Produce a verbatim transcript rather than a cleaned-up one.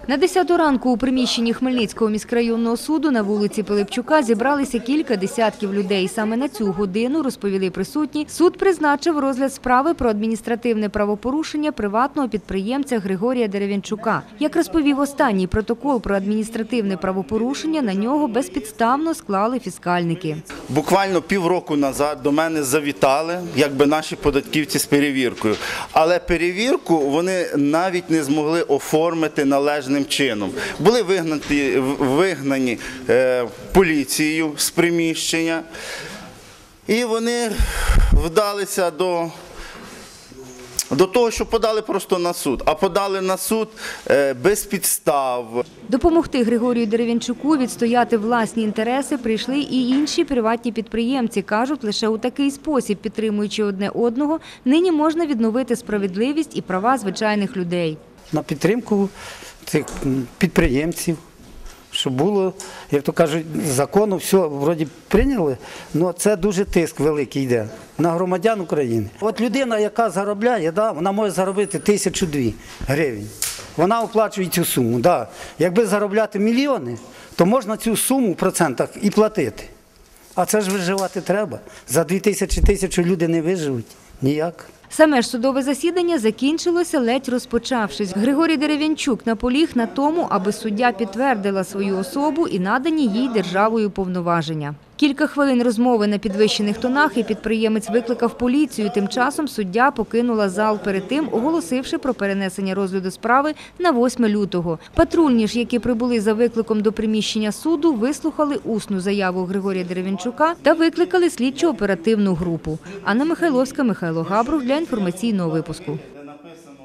На десяту ранку у приміщенні Хмельницького міськрайонного суду на вулиці Пилипчука зібралися кілька десятків людей. Саме на цю годину, розповіли присутні, суд призначив розгляд справи про адміністративне правопорушення приватного підприємця Григорія Дерев'янчука. Як розповів останній протокол про адміністративне правопорушення, на нього безпідставно склали фіскальники. Буквально півроку назад до мене завітали, якби наші податківці з перевіркою. Але перевірку вони навіть не змогли оформити належним чином. Були вигнані, вигнані е, поліцією з приміщення, і вони вдалися до, до того, що подали просто на суд. А подали на суд е, без підстав. Допомогти Григорію Дерев'янчуку відстояти власні інтереси прийшли і інші приватні підприємці. Кажуть, лише у такий спосіб, підтримуючи одне одного, нині можна відновити справедливість і права звичайних людей. На підтримку цих підприємців, щоб було, як то кажуть, закону, все вроді прийняли, але це дуже тиск великий йде на громадян України. От людина, яка заробляє, да, вона може заробити тисячу дві гривень. Вона оплачує цю суму. Да. Якби заробляти мільйони, то можна цю суму в процентах і платити. А це ж виживати треба. За дві тисячі тисячу люди не виживуть ніяк. Саме ж судове засідання закінчилося, ледь розпочавшись. Григорій Дерев'янчук наполіг на тому, аби суддя підтвердила свою особу і надані їй державою повноваження. Кілька хвилин розмови на підвищених тонах і підприємець викликав поліцію. Тим часом суддя покинула зал, перед тим оголосивши про перенесення розгляду справи на восьме лютого. Патрульні ж, які прибули за викликом до приміщення суду, вислухали усну заяву Григорія Дерев'янчука та викликали слідчо-оперативну групу. Анна Михайловська, Михайло Габрух для інформаційного випуску.